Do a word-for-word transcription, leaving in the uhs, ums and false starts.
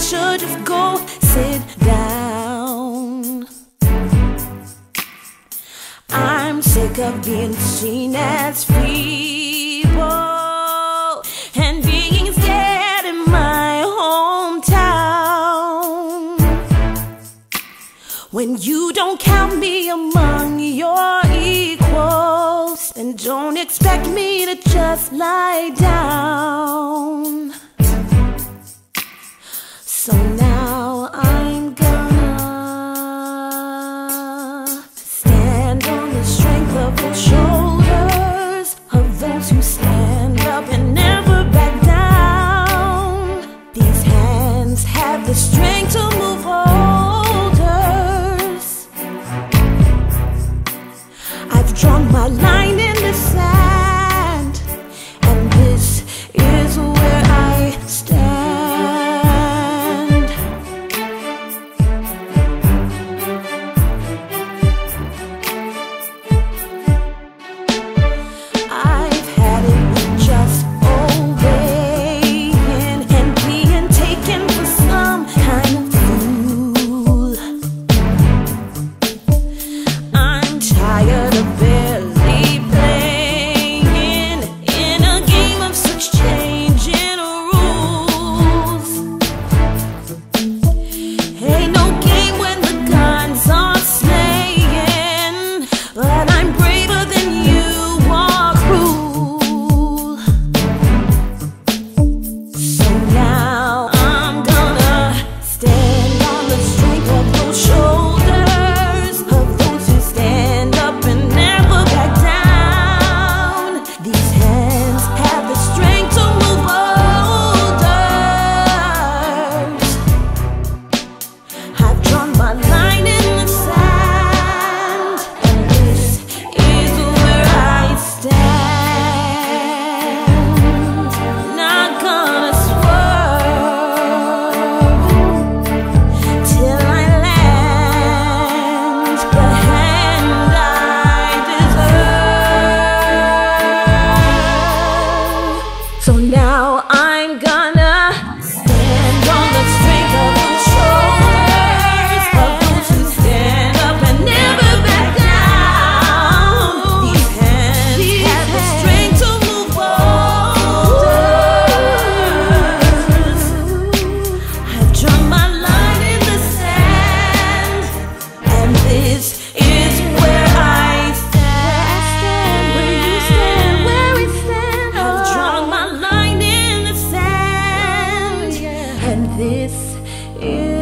should just go sit down. I'm sick of being seen as feeble and being scared in my hometown. When you don't count me among your equals, then don't expect me to just lie down. So now I'm gonna stand on the strength of the shoulders of those who stand up and never back down. These hands have the strength to move boulders. I've drawn my line in the sand, and this is where I stand. I've had it with just obeying and being taken for some kind of fool. I'm tired of barely playing in a game of such changing rules. Ain't no game when the guns are slaying, but I'm braver than you are cruel. So now I'm gonna stand on the strength of those shoulders of those who stand up and never back down. These hands have the strength to move boulders. I've drawn my line in the sand, and this is where I stand. Not gonna swerve till I land the hand I deserve. So now I'm gonna stand on the strength of the shoulders of those who stand up and never back down. These hands have the strength to move boulders. I've drawn my line in the sand, and this is where I stand. Where you stand, where we stand. I've drawn my line in the sand, and this is